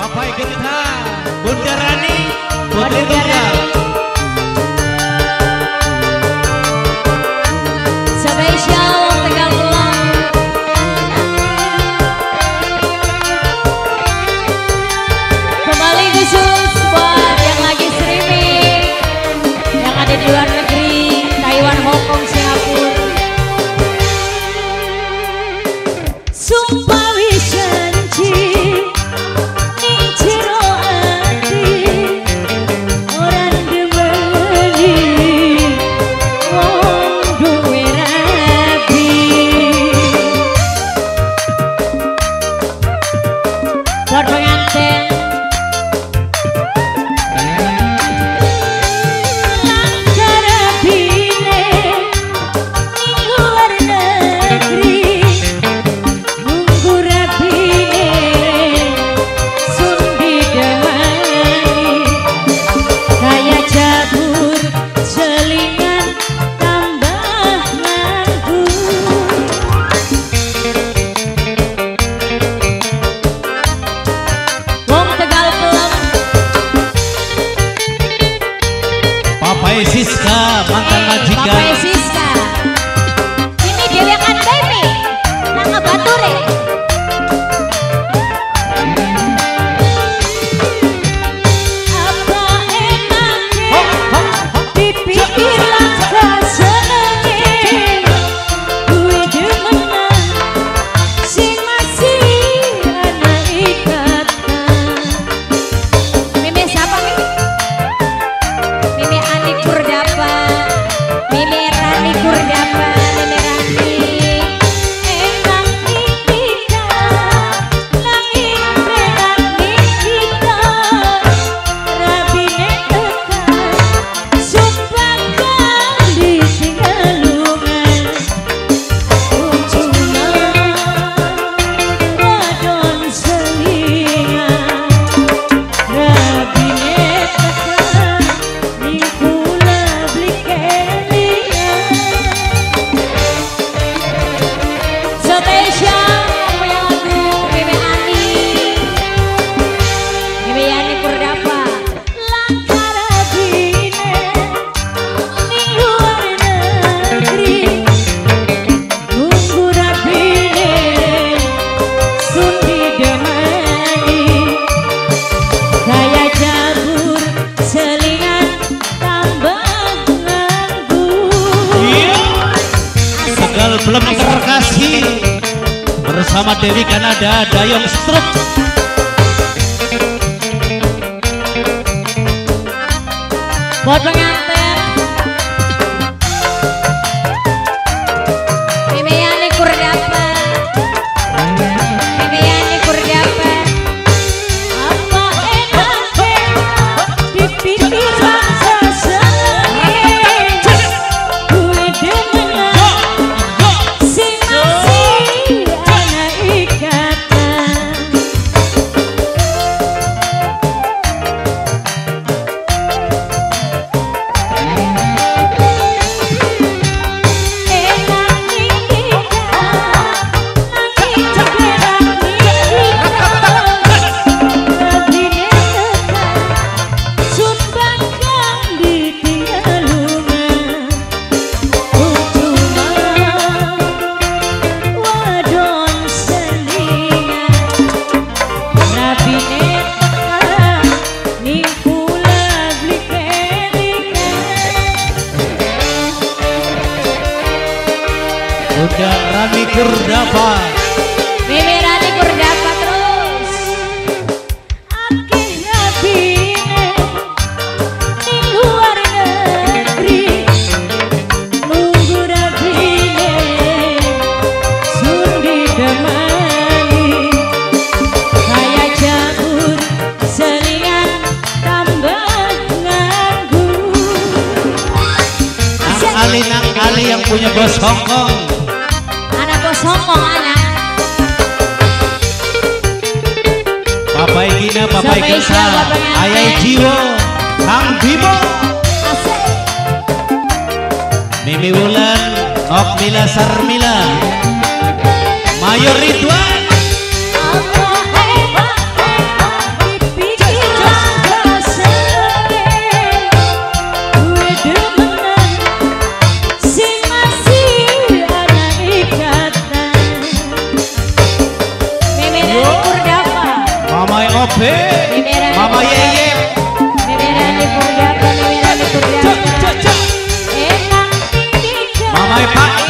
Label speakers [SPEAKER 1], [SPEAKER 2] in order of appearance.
[SPEAKER 1] Bapak kita Bunda Rani Putri Tunggal.
[SPEAKER 2] Spesial Tegal Pulang. Kembali khusus buat yang lagi streaming, yang ada di luar negeri, Taiwan, Hong Kong, Singapura. Sumpah janji ning jero ati ora ndemeni wong duwe rabi. Buat pengantin
[SPEAKER 1] Siska, mantan majikan.
[SPEAKER 2] Bapak Siska. Ini Dewi akan baby. Nangga bature. Apa enaknya dipikir langkah senengnya gue demenan sing masih anak ikatan. Mimi siapa Mimi? Mimi Ani Kurdapa, Mimi Rani Kurdapa, Mimi Rani. Enak kita, langit enak kita, rabine tekan, sumpah kali tinggalungan. Cuma wadon selingan, rabine tekan.
[SPEAKER 1] Belum terkasih bersama Dewi Kanada Dayong Struk.
[SPEAKER 2] Buat pengantin Mimi Yani Kurdapa, Mimi Yani Kurdapa. Apa enaknya dipikir bangsa senengnya gue demenan sing masih anak ikatan.
[SPEAKER 1] Bunda Rani Kurdapa,
[SPEAKER 2] Mimi Rani Kurdapa terus. Akeh rabine di luar negeri, nunggu rabine sundi demani. Kayak jamur selingan tambah nganggur.
[SPEAKER 1] Nang Ali yang punya bos Hongkong.
[SPEAKER 2] Songkong anak
[SPEAKER 1] Bapak Gina, Bapak Gina, Ayah Jiwo, Kang Bimo, Mimi Wulan, Nok Mila Sarmila, Mayor Ridwan. Kobe, Mama Yeye,
[SPEAKER 2] Mama
[SPEAKER 1] Mama Pak